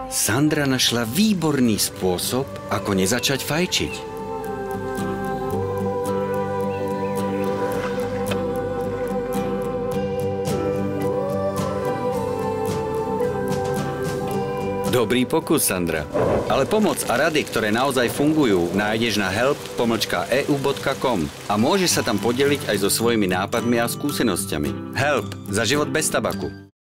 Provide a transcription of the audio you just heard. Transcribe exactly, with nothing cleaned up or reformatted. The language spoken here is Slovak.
Sandra našla výborný spôsob, ako nezačať fajčiť. Dobrý pokus, Sandra. Ale pomoc a rady, ktoré naozaj fungujú, nájdeš na help pomlčka e u bodka com a môžeš sa tam podeliť aj so svojimi nápadmi a skúsenosťami. Help za život bez tabaku.